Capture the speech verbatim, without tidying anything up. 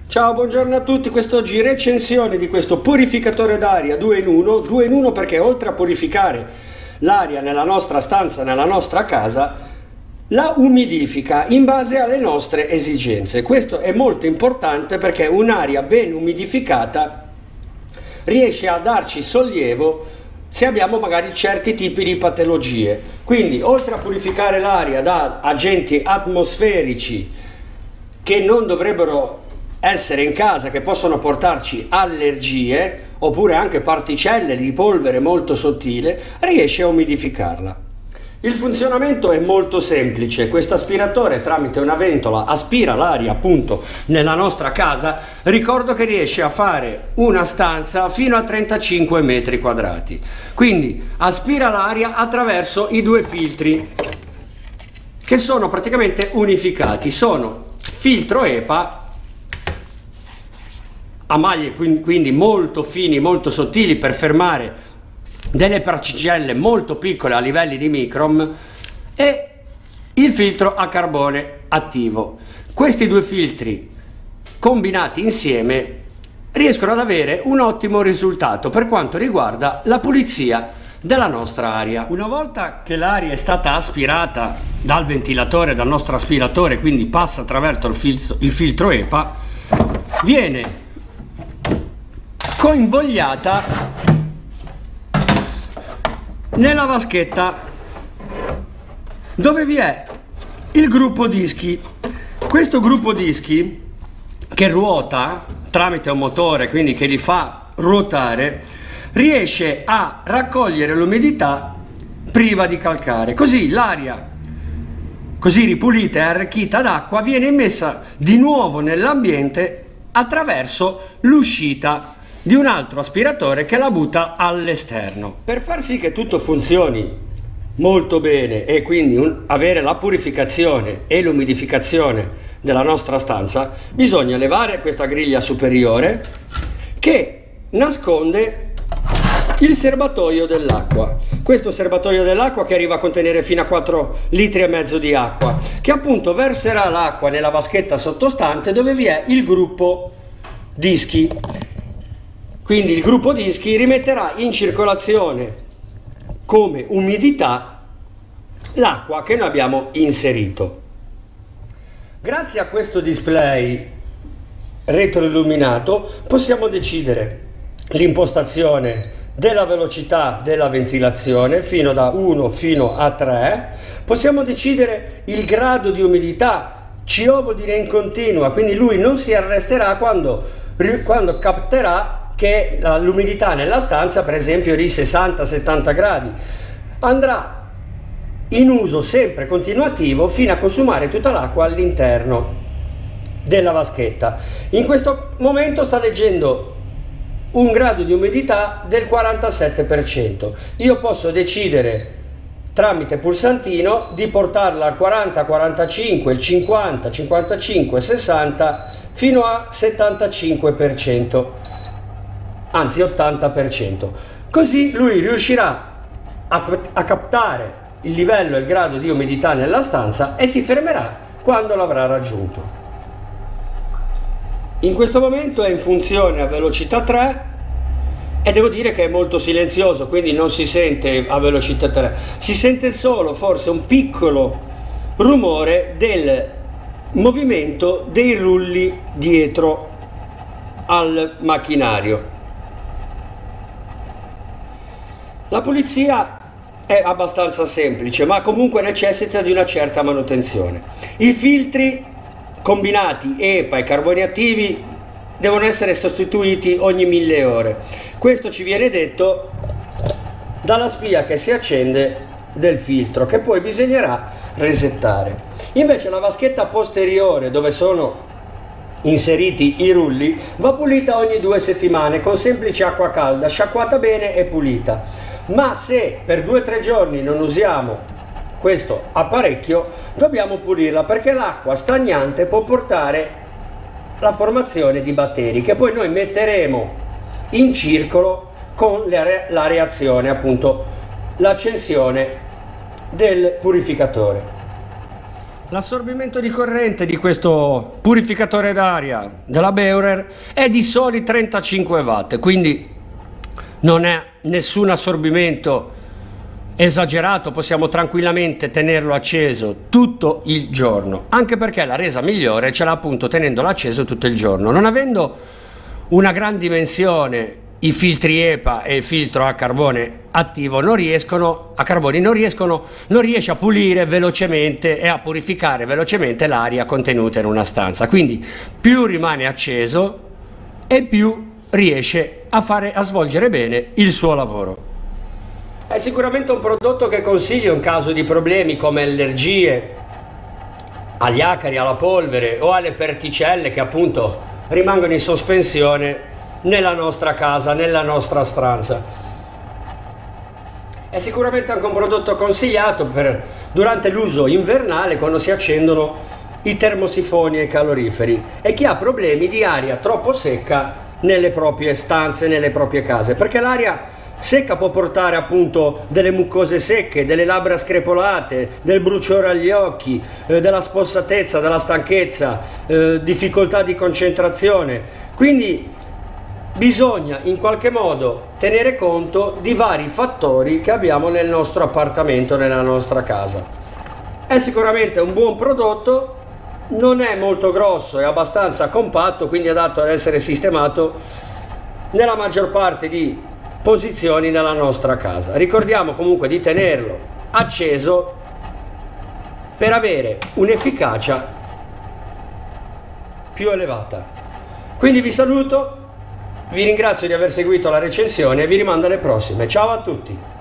Ciao, buongiorno a tutti, quest'oggi recensione di questo purificatore d'aria due in uno, due in uno perché oltre a purificare l'aria nella nostra stanza, nella nostra casa, la umidifica in base alle nostre esigenze. Questo è molto importante perché un'aria ben umidificata riesce a darci sollievo se abbiamo magari certi tipi di patologie. Quindi oltre a purificare l'aria da agenti atmosferici che non dovrebbero essere in casa, che possono portarci allergie, oppure anche particelle di polvere molto sottile, riesce a umidificarla. Il funzionamento è molto semplice. Questo aspiratore tramite una ventola aspira l'aria appunto nella nostra casa. Ricordo che riesce a fare una stanza fino a trentacinque metri quadrati, quindi aspira l'aria attraverso i due filtri che sono praticamente unificati. Sono filtro E P A a maglie quindi molto fini, molto sottili, per fermare delle particelle molto piccole a livelli di micron, e il filtro a carbone attivo. Questi due filtri combinati insieme riescono ad avere un ottimo risultato per quanto riguarda la pulizia della nostra aria. Una volta che l'aria è stata aspirata dal ventilatore, dal nostro aspiratore, quindi passa attraverso il filtro, il filtro E P A, viene convogliata nella vaschetta dove vi è il gruppo dischi. Questo gruppo dischi, che ruota tramite un motore, quindi che li fa ruotare, riesce a raccogliere l'umidità priva di calcare, così l'aria così ripulita e arricchita d'acqua viene immessa di nuovo nell'ambiente attraverso l'uscita di un altro aspiratore che la butta all'esterno. Per far sì che tutto funzioni molto bene e quindi un, avere la purificazione e l'umidificazione della nostra stanza, bisogna levare questa griglia superiore che nasconde il serbatoio dell'acqua. Questo serbatoio dell'acqua che arriva a contenere fino a quattro litri e mezzo di acqua, che appunto verserà l'acqua nella vaschetta sottostante dove vi è il gruppo dischi. Quindi il gruppo dischi rimetterà in circolazione come umidità l'acqua che noi abbiamo inserito. Grazie a questo display retroilluminato possiamo decidere l'impostazione della velocità della ventilazione fino da uno fino a tre, possiamo decidere il grado di umidità, C O vuol dire in continua, quindi lui non si arresterà quando, quando capterà che l'umidità nella stanza per esempio è di sessanta settanta gradi, andrà in uso sempre continuativo fino a consumare tutta l'acqua all'interno della vaschetta. In questo momento sta leggendo un grado di umidità del quarantasette per cento. Io posso decidere tramite pulsantino di portarla al quaranta quarantacinque, il cinquanta cinquantacinque sessanta fino a settantacinque per cento, anzi ottanta per cento. Così lui riuscirà a, a captare il livello e il grado di umidità nella stanza e si fermerà quando l'avrà raggiunto. In questo momento è in funzione a velocità tre e devo dire che è molto silenzioso, quindi non si sente a velocità tre, si sente solo forse un piccolo rumore del movimento dei rulli dietro al macchinario. La pulizia è abbastanza semplice, ma comunque necessita di una certa manutenzione. I filtri combinati E P A e carboni attivi devono essere sostituiti ogni mille ore. Questo ci viene detto dalla spia che si accende del filtro, che poi bisognerà resettare. Invece la vaschetta posteriore, dove sono inseriti i rulli, va pulita ogni due settimane con semplice acqua calda, sciacquata bene e pulita. Ma se per due o tre giorni non usiamo questo apparecchio, dobbiamo pulirla, perché l'acqua stagnante può portare la formazione di batteri che poi noi metteremo in circolo con la reazione, appunto l'accensione del purificatore. L'assorbimento di corrente di questo purificatore d'aria della Beurer è di soli trentacinque watt, quindi non è nessun assorbimento esagerato, possiamo tranquillamente tenerlo acceso tutto il giorno, anche perché la resa migliore ce l'ha appunto tenendolo acceso tutto il giorno. Non avendo una gran dimensione, i filtri E P A e il filtro a carbone attivo non riescono a carboni non riescono non riesce a pulire velocemente e a purificare velocemente l'aria contenuta in una stanza, quindi più rimane acceso e più riesce a fare a svolgere bene il suo lavoro. È sicuramente un prodotto che consiglio in caso di problemi come allergie agli acari, alla polvere o alle particelle che appunto rimangono in sospensione nella nostra casa, nella nostra stanza. È sicuramente anche un prodotto consigliato per durante l'uso invernale, quando si accendono i termosifoni e i caloriferi, e chi ha problemi di aria troppo secca nelle proprie stanze, nelle proprie case, perché l'aria secca può portare appunto delle mucose secche, delle labbra screpolate, del bruciore agli occhi, eh, della spossatezza, della stanchezza, eh, difficoltà di concentrazione. Quindi bisogna in qualche modo tenere conto di vari fattori che abbiamo nel nostro appartamento, nella nostra casa. È sicuramente un buon prodotto, non è molto grosso, è abbastanza compatto, quindi è adatto ad essere sistemato nella maggior parte di posizioni nella nostra casa. Ricordiamo comunque di tenerlo acceso per avere un'efficacia più elevata. Quindi vi saluto. Vi ringrazio di aver seguito la recensione e vi rimando alle prossime. Ciao a tutti!